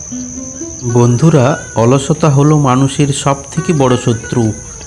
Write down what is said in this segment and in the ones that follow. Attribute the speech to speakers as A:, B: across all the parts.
A: বন্ধুরা, অলসতা হলো মানুষের সবথেকে বড় শত্রু।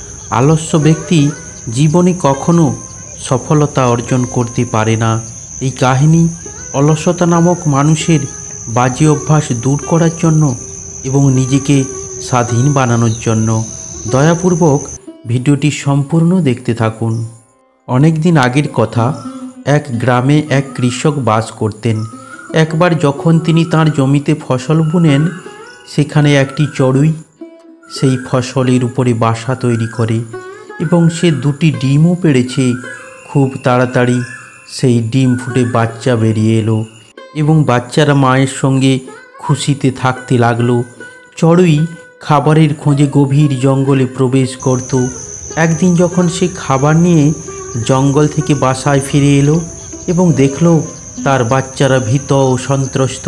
A: আলস্য ব্যক্তি জীবনে কখনো সফলতা অর্জন করতে পারে না। এই কাহিনী অলসতা নামক মানুষের বাজে অভ্যাস দূর করার জন্য এবং নিজেকে স্বাধীন বানানোর জন্য। দয়াপূর্বক ভিডিওটি সম্পূর্ণ দেখতে থাকুন। অনেক দিন আগের কথা, এক গ্রামে এক কৃষক বাস করতেন। একবার যখন তিনি তার জমিতে ফসল বুনেন, সেখানে একটি চড়ুই সেই ফসলের উপরে বাসা তৈরি করে এবং সে দুটি ডিমও পেড়েছে। খুব তাড়াতাড়ি সেই ডিম ফুটে বাচ্চা বেরিয়ে এলো এবং বাচ্চারা মায়ের সঙ্গে খুশিতে থাকতে লাগলো। চড়ুই খাবারের খোঁজে গভীর জঙ্গলে প্রবেশ করত। একদিন যখন সে খাবার নিয়ে জঙ্গল থেকে বাসায় ফিরে এলো এবং দেখলো তার বাচ্চারা ভীত ও সন্ত্রস্ত।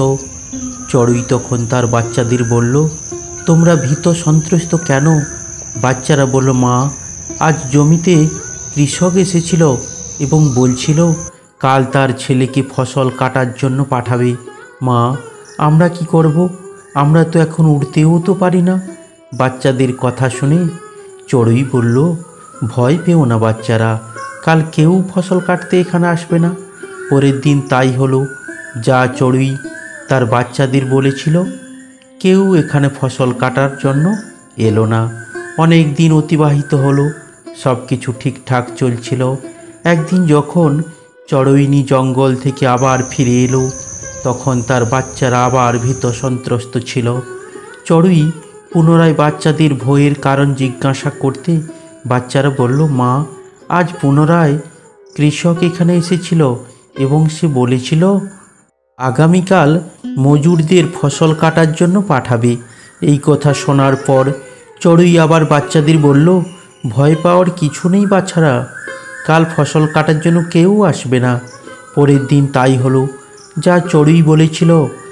A: চড়ুই তখন তার বাচ্চাদের বলল, তোমরা ভীত সন্ত্রস্ত কেন? বাচ্চারা বলল, মা, আজ জমিতে কৃষক এসেছিল এবং বলছিল কাল তার ছেলেকে ফসল কাটার জন্য পাঠাবে। মা, আমরা কি করব? আমরা তো এখন উড়তেও তো পারি না। বাচ্চাদের কথা শুনে চড়ুই বলল, ভয় পেও না বাচ্চারা, কাল কেউ ফসল কাটতে এখানে আসবে না। পরের দিন তাই হলো। যা চড়ুই তার বাচ্চাদের বলেছিল, কেউ এখানে ফসল কাটার জন্য এলো না। অনেক দিন অতিবাহিত হলো, সব কিছু ঠিকঠাক চলছিল। একদিন যখন চড়ুইনি জঙ্গল থেকে আবার ফিরে এলো, তখন তার বাচ্চারা আবার ভীত সন্ত্রস্ত ছিল। চড়ুই পুনরায় বাচ্চাদের ভয়ের কারণ জিজ্ঞাসা করতে বাচ্চারা বলল, মা, আজ পুনরায় কৃষক এখানে এসেছিল এবং সে বলেছিল আগামীকাল মজুরদের ফসল কাটার জন্য পাঠাবে। এই কথা শোনার পর চড়ুই আবার বাচ্চাদের বলল, ভয় পাওয়ার কিছু নেই বাচ্চারা, কাল ফসল কাটার জন্য কেউ আসবে না। পরের দিন তাই হলো। যা চড়ুই বলেছিল,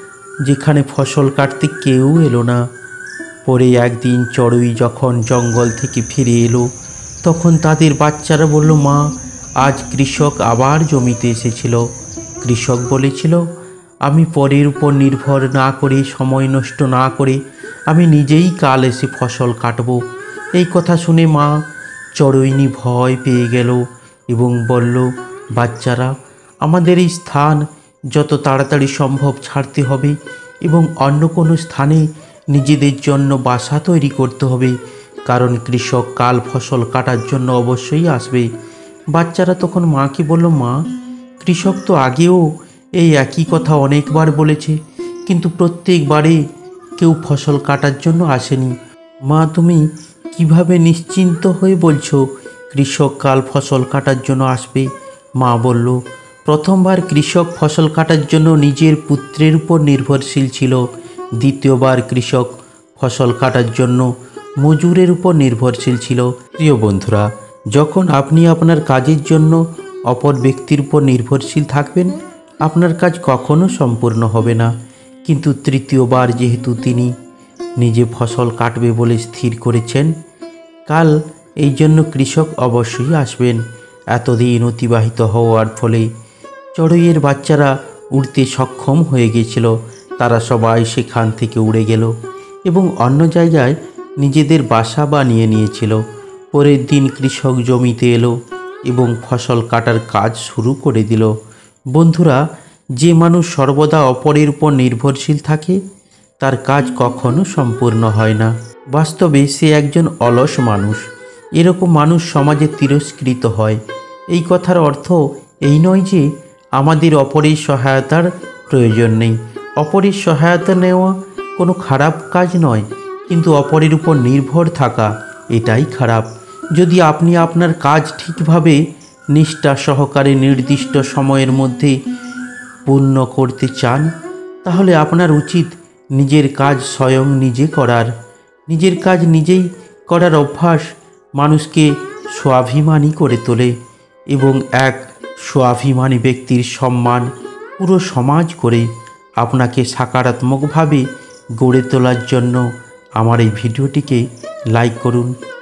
A: যেখানে ফসল কাটতে কেউ এলো না। পরে একদিন চড়ুই যখন জঙ্গল থেকে ফিরে এলো, তখন তাদের বাচ্চারা বলল, মা, আজ কৃষক আবার জমিতে এসেছিল। কৃষক বলেছিল, আমি পরের উপর নির্ভর না করে, সময় নষ্ট না করে আমি নিজেই কাল এসে ফসল কাটব। এই কথা শুনে মা চড়ুইনি ভয় পেয়ে গেল এবং বলল, বাচ্চারা, আমাদের এই স্থান যত তাড়াতাড়ি সম্ভব ছাড়তে হবে এবং অন্য কোনো স্থানে নিজেদের জন্য বাসা তৈরি করতে হবে, কারণ কৃষক কাল ফসল কাটার জন্য অবশ্যই আসবে। বাচ্চারা তখন মাকে বলল, মা, কৃষক তো আগেও এই একই কথা অনেকবার বলেছে, কিন্তু প্রত্যেকবারে কেউ ফসল কাটার জন্য আসেনি। মা, তুমি কিভাবে নিশ্চিন্ত হয়ে বলছো কৃষক কাল ফসল কাটার জন্য আসবে? মা বলল, প্রথমবার কৃষক ফসল কাটার জন্য নিজের পুত্রের উপর নির্ভরশীল ছিল। দ্বিতীয়বার কৃষক ফসল কাটার জন্য মজুরের উপর নির্ভরশীল ছিল। প্রিয় বন্ধুরা, যখন আপনি আপনার কাজের জন্য অপর ব্যক্তির উপর নির্ভরশীল থাকবেন, আপনার কাজ কখনো সম্পূর্ণ হবে না। কিন্তু তৃতীয়বার যেহেতু তিনি নিজে ফসল কাটবে বলে স্থির করেছেন, কাল এই জন্য কৃষক অবশ্যই আসবেন। এতদিন অতিবাহিত হওয়ার ফলে চড়ুইয়ের বাচ্চারা উড়তে সক্ষম হয়ে গিয়েছিল। তারা সবাই সেখান থেকে উড়ে গেল এবং অন্য জায়গায় নিজেদের বাসা বানিয়ে নিয়েছিল। পরের দিন কৃষক জমিতে এলো এবং ফসল কাটার কাজ শুরু করে দিল। বন্ধুরা, যে মানুষ সর্বদা অপরের উপর নির্ভরশীল থাকে, তার কাজ কখনো সম্পূর্ণ হয় না। বাস্তবে সে একজন অলস মানুষ। এরকম মানুষ সমাজে তিরস্কৃত হয়। এই কথার অর্থ এই নয় যে আমাদের অপরের সহায়তার প্রয়োজন নেই। অপরের সহায়তা নেওয়া কোনো খারাপ কাজ নয়, কিন্তু অপরের উপর নির্ভর থাকা এটাই খারাপ। যদি আপনি আপনার কাজ ঠিকভাবে নিষ্ঠা সহকারে নির্দিষ্ট সময়ের মধ্যে পূর্ণ করতে চান, তাহলে আপনার উচিত নিজের কাজ স্বয়ং নিজে করার। নিজের কাজ নিজেই করার অভ্যাস মানুষকে স্বাভিমানী করে তোলে এবং এক স্বাভিমানী ব্যক্তির সম্মান পুরো সমাজ করে। আপনাকে সকারাত্মকভাবে গড়ে তোলার জন্য আমার এই ভিডিওটিকে লাইক করুন।